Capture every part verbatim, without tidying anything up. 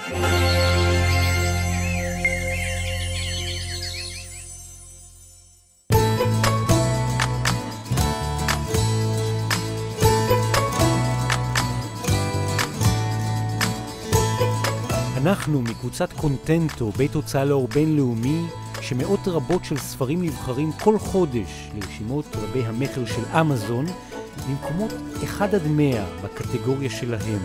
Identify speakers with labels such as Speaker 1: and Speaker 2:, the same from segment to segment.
Speaker 1: אנחנו מקבוצת קונטנטו, בית הוצאה לאור בינלאומי, שמאות רבות של ספרים נבחרים כל חודש לרשימות רבי המחר של אמזון, במקומות אחד עד מאה בקטגוריה שלהם.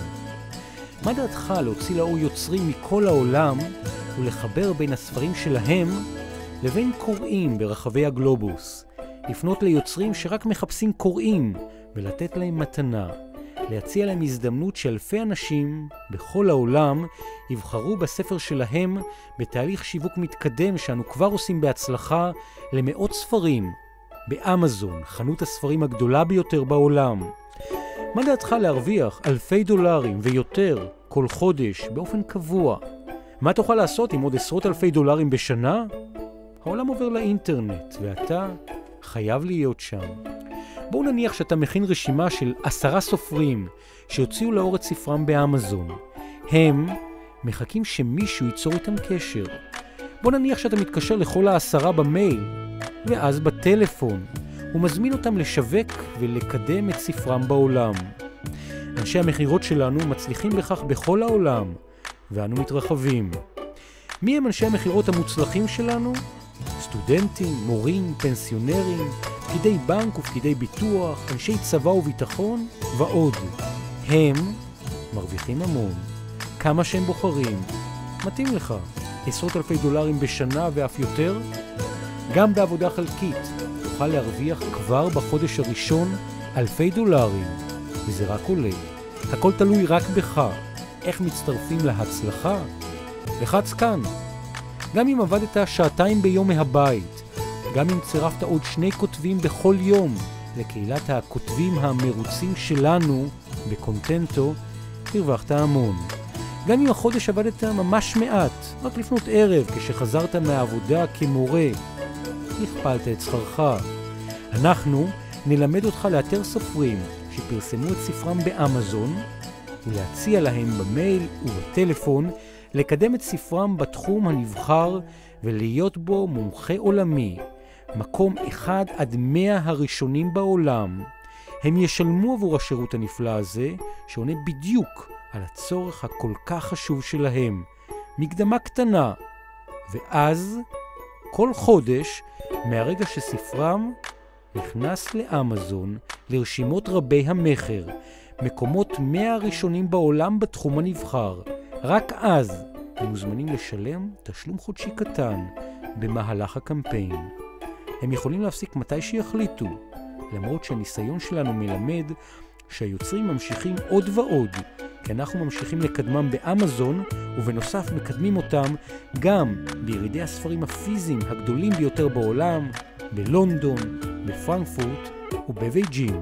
Speaker 1: מה דעתך להוציא לאור יוצרים מכל העולם ולחבר בין הספרים שלהם לבין קוראים ברחבי הגלובוס? לפנות ליוצרים שרק מחפשים קוראים ולתת להם מתנה. להציע להם הזדמנות שאלפי אנשים בכל העולם יבחרו בספר שלהם בתהליך שיווק מתקדם שאנו כבר עושים בהצלחה למאות ספרים באמזון, חנות הספרים הגדולה ביותר בעולם. מה דעתך להרוויח אלפי דולרים ויותר כל חודש באופן קבוע? מה תוכל לעשות עם עוד עשרות אלפי דולרים בשנה? העולם עובר לאינטרנט ואתה חייב להיות שם. בואו נניח שאתה מכין רשימה של עשרה סופרים שיוציאו לאור את ספרם באמזון. הם מחכים שמישהו ייצור איתם קשר. בואו נניח שאתה מתקשר לכל העשרה במייל ואז בטלפון ומזמין אותם לשווק ולקדם את ספרם בעולם. אנשי המחירות שלנו מצליחים בכך בכל העולם ואנו מתרחבים. מי הם אנשי המחירות המוצלחים שלנו? סטודנטים, מורים, פנסיונרים, פקידי בנק ופקידי ביטוח, אנשי צבא וביטחון ועוד. הם מרוויחים המון. כמה שהם בוחרים. מתאים לך. עשרות אלפי דולרים בשנה ואף יותר? גם בעבודה חלקית תוכל להרוויח כבר בחודש הראשון אלפי דולרים. וזה רק עולה. הכל תלוי רק בך. איך מצטרפים להצלחה? לחץ כאן. גם אם עבדת שעתיים ביום מהבית, גם אם צירפת עוד שני כותבים בכל יום לקהילת הכותבים המרוצים שלנו בקונטנטו, הרווחת המון. גם אם החודש עבדת ממש מעט, רק לפנות ערב כשחזרת מהעבודה כמורה, הכפלת את שכרך. אנחנו נלמד אותך לאתר סופרים שפרסמו את ספרם באמזון ולהציע להם במייל ובטלפון לקדם את ספרם בתחום הנבחר ולהיות בו מומחה עולמי, מקום אחד עד מאה הראשונים בעולם. הם ישלמו עבור השירות הנפלא הזה, שעונה בדיוק על הצורך הכל כך חשוב שלהם. מקדמה קטנה. ואז, כל חודש, מהרגע שספרם נכנס לאמזון, לרשימות רבי המחר, מקומות מאה הראשונים בעולם בתחום הנבחר, רק אז הם מוזמנים לשלם תשלום חודשי קטן במהלך הקמפיין. הם יכולים להפסיק מתי שיחליטו, למרות שהניסיון שלנו מלמד שהיוצרים ממשיכים עוד ועוד, כי אנחנו ממשיכים לקדמם באמזון, ובנוסף מקדמים אותם גם בירידי הספרים הפיזיים הגדולים ביותר בעולם, בלונדון, בפרנקפורט ובבייג'ין.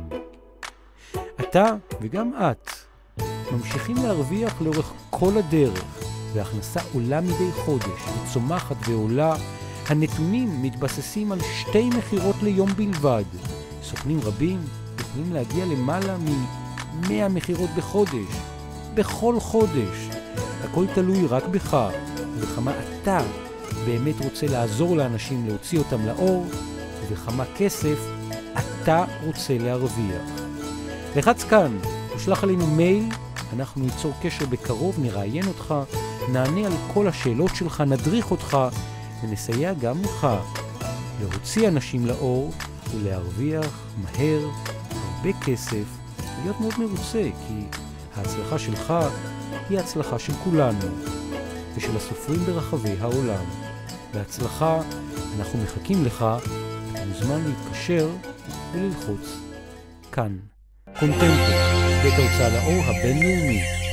Speaker 1: אתה וגם את ממשיכים להרוויח לאורך כל הדרך, וההכנסה עולה מדי חודש, וצומחת ועולה. הנתונים מתבססים על שתי מחירות ליום בלבד. סוכנים רבים יכולים להגיע למעלה מ-מאה מחירות בחודש, בכל חודש. הכל תלוי רק בך, ובכמה אתה באמת רוצה לעזור לאנשים להוציא אותם לאור, ובכמה כסף אתה רוצה להרוויח. לחץ כאן, תשלח עלינו מייל, אנחנו ניצור קשר בקרוב, נראיין אותך, נענה על כל השאלות שלך, נדריך אותך, ונסייע גם לך להוציא אנשים לאור ולהרוויח מהר הרבה כסף ולהיות מאוד מרוצה, כי ההצלחה שלך היא ההצלחה של כולנו ושל הסופרים ברחבי העולם. בהצלחה, אנחנו מחכים לך, אתה מוזמן להתקשר וללחוץ כאן. קונטנטו, בית ההוצאה לאור הבינלאומי.